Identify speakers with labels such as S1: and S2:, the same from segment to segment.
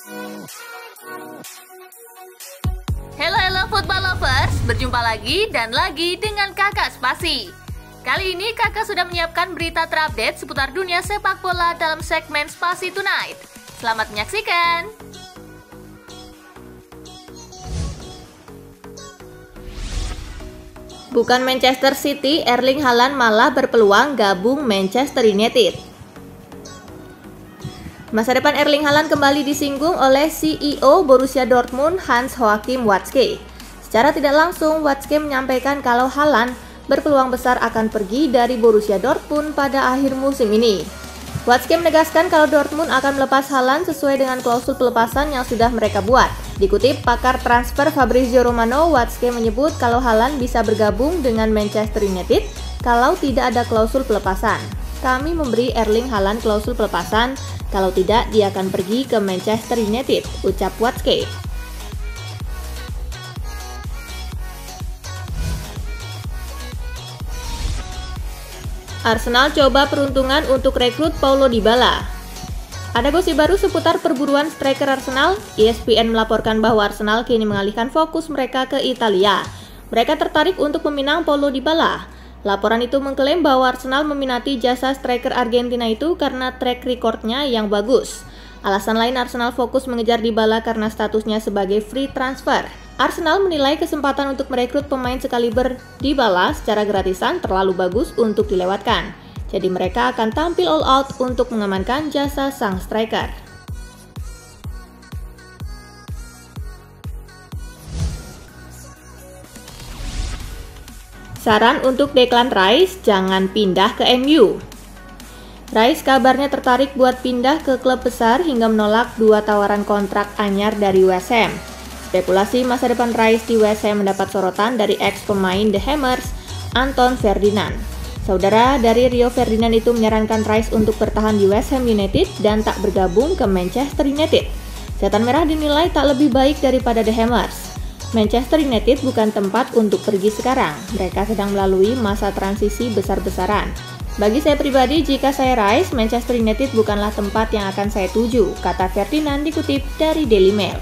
S1: Halo football lovers, berjumpa lagi dan lagi dengan Kakak Spasi. Kali ini Kakak sudah menyiapkan berita terupdate seputar dunia sepak bola dalam segmen Spasi Tonight. Selamat menyaksikan. Bukan Manchester City, Erling Haaland malah berpeluang gabung Manchester United. Masa depan Erling Haaland kembali disinggung oleh CEO Borussia Dortmund Hans-Joachim Watzke. Secara tidak langsung, Watzke menyampaikan kalau Haaland berpeluang besar akan pergi dari Borussia Dortmund pada akhir musim ini. Watzke menegaskan kalau Dortmund akan melepas Haaland sesuai dengan klausul pelepasan yang sudah mereka buat. Dikutip pakar transfer Fabrizio Romano, Watzke menyebut kalau Haaland bisa bergabung dengan Manchester United kalau tidak ada klausul pelepasan. Kami memberi Erling Haaland klausul pelepasan, kalau tidak dia akan pergi ke Manchester United, ucap Watzke. Arsenal coba peruntungan untuk rekrut Paulo Dybala. Ada gosip baru seputar perburuan striker Arsenal. ESPN melaporkan bahwa Arsenal kini mengalihkan fokus mereka ke Italia. Mereka tertarik untuk meminang Paulo Dybala. Laporan itu mengklaim bahwa Arsenal meminati jasa striker Argentina itu karena track record-nya yang bagus. Alasan lain Arsenal fokus mengejar Dybala karena statusnya sebagai free transfer. Arsenal menilai kesempatan untuk merekrut pemain sekaliber Dybala secara gratisan terlalu bagus untuk dilewatkan. Jadi mereka akan tampil all out untuk mengamankan jasa sang striker. Saran untuk Declan Rice, jangan pindah ke MU. Rice kabarnya tertarik buat pindah ke klub besar hingga menolak 2 tawaran kontrak anyar dari West Ham. Spekulasi masa depan Rice di West Ham mendapat sorotan dari ex-pemain The Hammers, Anton Ferdinand. Saudara dari Rio Ferdinand itu menyarankan Rice untuk bertahan di West Ham United dan tak bergabung ke Manchester United. Setan Merah dinilai tak lebih baik daripada The Hammers. Manchester United bukan tempat untuk pergi sekarang. Mereka sedang melalui masa transisi besar-besaran. Bagi saya pribadi, jika saya Rice, Manchester United bukanlah tempat yang akan saya tuju, kata Ferdinand dikutip dari Daily Mail.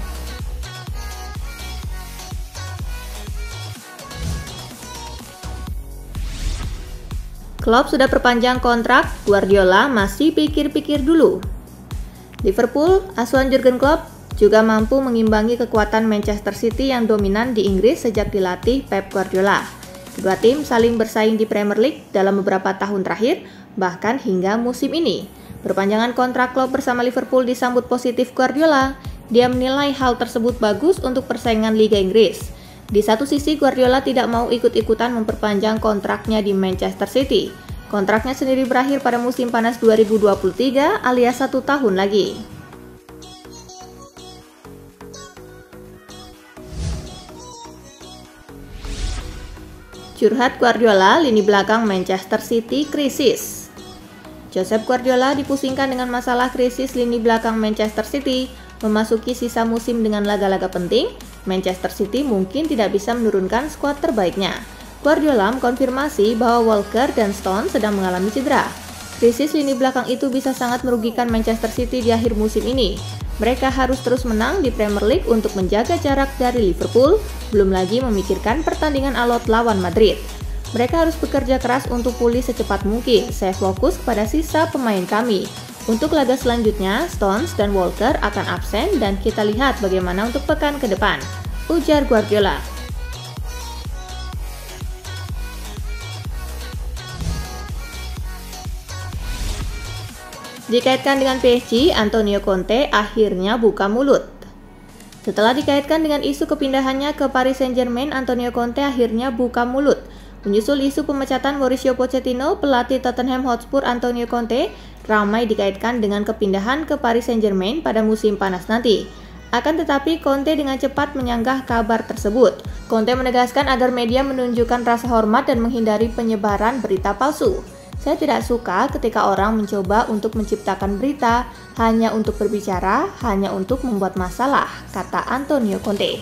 S1: Klopp sudah perpanjang kontrak, Guardiola masih pikir-pikir dulu. Liverpool, asuhan Jurgen Klopp, juga mampu mengimbangi kekuatan Manchester City yang dominan di Inggris sejak dilatih Pep Guardiola. Kedua tim saling bersaing di Premier League dalam beberapa tahun terakhir, bahkan hingga musim ini. Perpanjangan kontrak Klopp bersama Liverpool disambut positif Guardiola. Dia menilai hal tersebut bagus untuk persaingan Liga Inggris. Di satu sisi, Guardiola tidak mau ikut-ikutan memperpanjang kontraknya di Manchester City. Kontraknya sendiri berakhir pada musim panas 2023 alias 1 tahun lagi. Curhat Guardiola, lini belakang Manchester City krisis. Josep Guardiola dipusingkan dengan masalah krisis lini belakang Manchester City. Memasuki sisa musim dengan laga-laga penting, Manchester City mungkin tidak bisa menurunkan skuad terbaiknya. Guardiola mengkonfirmasi bahwa Walker dan Stones sedang mengalami cedera. Krisis lini belakang itu bisa sangat merugikan Manchester City di akhir musim ini. Mereka harus terus menang di Premier League untuk menjaga jarak dari Liverpool, belum lagi memikirkan pertandingan alot lawan Madrid. Mereka harus bekerja keras untuk pulih secepat mungkin. Saya fokus pada sisa pemain kami. Untuk laga selanjutnya, Stones dan Walker akan absen dan kita lihat bagaimana untuk pekan ke depan, ujar Guardiola. Dikaitkan dengan PSG, Antonio Conte akhirnya buka mulut. Setelah dikaitkan dengan isu kepindahannya ke Paris Saint-Germain, Antonio Conte akhirnya buka mulut. Menyusul isu pemecatan Mauricio Pochettino, pelatih Tottenham Hotspur Antonio Conte ramai dikaitkan dengan kepindahan ke Paris Saint-Germain pada musim panas nanti. Akan tetapi, Conte dengan cepat menyanggah kabar tersebut. Conte menegaskan agar media menunjukkan rasa hormat dan menghindari penyebaran berita palsu. Saya tidak suka ketika orang mencoba untuk menciptakan berita hanya untuk berbicara, hanya untuk membuat masalah, kata Antonio Conte.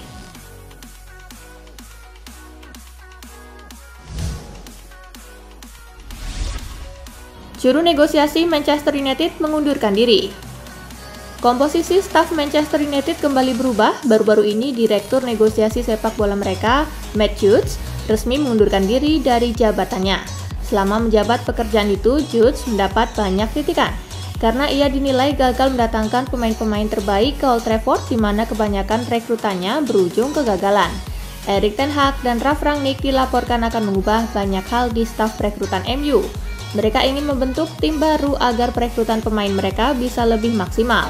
S1: Juru negosiasi Manchester United mengundurkan diri. Komposisi staf Manchester United kembali berubah. Baru-baru ini Direktur Negosiasi Sepak Bola mereka, Matt Hughes, resmi mengundurkan diri dari jabatannya. Selama menjabat pekerjaan itu, Hughes mendapat banyak kritikan karena ia dinilai gagal mendatangkan pemain-pemain terbaik ke Old Trafford, di mana kebanyakan rekrutannya berujung kegagalan. Erik ten Hag dan Ralf Rangnick dilaporkan akan mengubah banyak hal di staf perekrutan MU. Mereka ingin membentuk tim baru agar perekrutan pemain mereka bisa lebih maksimal.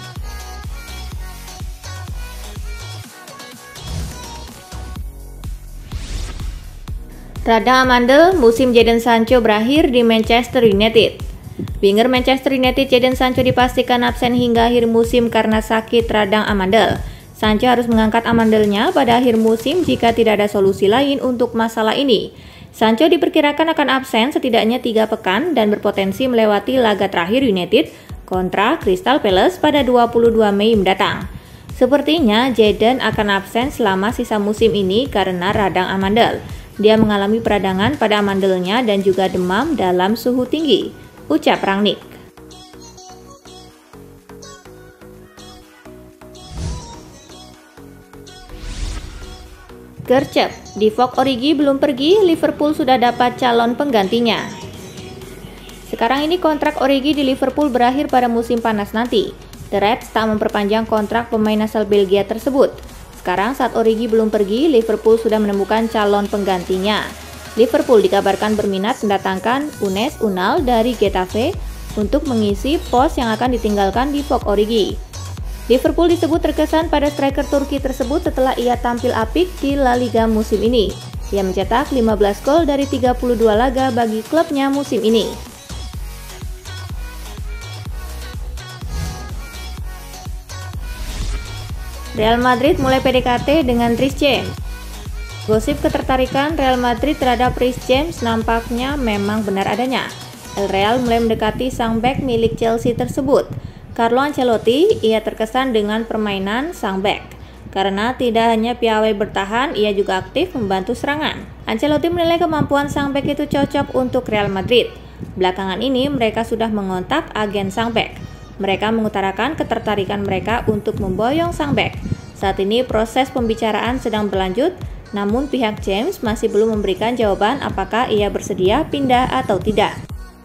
S1: Radang amandel, musim Jadon Sancho berakhir di Manchester United. Winger Manchester United Jadon Sancho dipastikan absen hingga akhir musim karena sakit radang amandel. Sancho harus mengangkat amandelnya pada akhir musim jika tidak ada solusi lain untuk masalah ini. Sancho diperkirakan akan absen setidaknya 3 pekan dan berpotensi melewati laga terakhir United kontra Crystal Palace pada 22 Mei mendatang. Sepertinya Jadon akan absen selama sisa musim ini karena radang amandel. Dia mengalami peradangan pada amandelnya dan juga demam dalam suhu tinggi, ucap Rangnick. Gercep, Divock Origi belum pergi, Liverpool sudah dapat calon penggantinya. Sekarang ini kontrak Origi di Liverpool berakhir pada musim panas nanti. The Reds tak memperpanjang kontrak pemain asal Belgia tersebut. Sekarang saat Origi belum pergi, Liverpool sudah menemukan calon penggantinya. Liverpool dikabarkan berminat mendatangkan Unes Unal dari Getafe untuk mengisi pos yang akan ditinggalkan Divock Origi. Liverpool disebut terkesan pada striker Turki tersebut setelah ia tampil apik di La Liga musim ini. Ia mencetak 15 gol dari 32 laga bagi klubnya musim ini. Real Madrid mulai PDKT dengan Reece James. Gosip ketertarikan Real Madrid terhadap Reece James nampaknya memang benar adanya. El Real mulai mendekati sang bek milik Chelsea tersebut. Carlo Ancelotti, ia terkesan dengan permainan sang bek. Karena tidak hanya piawai bertahan, ia juga aktif membantu serangan. Ancelotti menilai kemampuan sang bek itu cocok untuk Real Madrid. Belakangan ini mereka sudah mengontak agen sang bek. Mereka mengutarakan ketertarikan mereka untuk memboyong sang bek. Saat ini proses pembicaraan sedang berlanjut, namun pihak James masih belum memberikan jawaban apakah ia bersedia pindah atau tidak.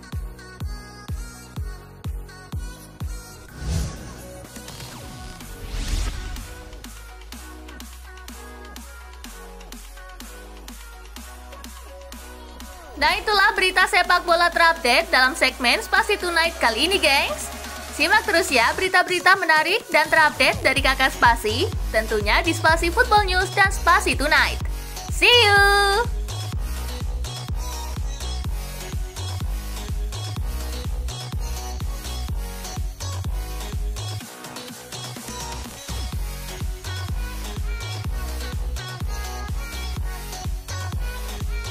S2: Nah, itulah berita sepak bola terupdate dalam segmen Spasi Tonight kali ini, gengs. Simak terus ya berita-berita menarik dan terupdate dari Kakak Spasi, tentunya di Spasi Football News dan Spasi Tonight. See you!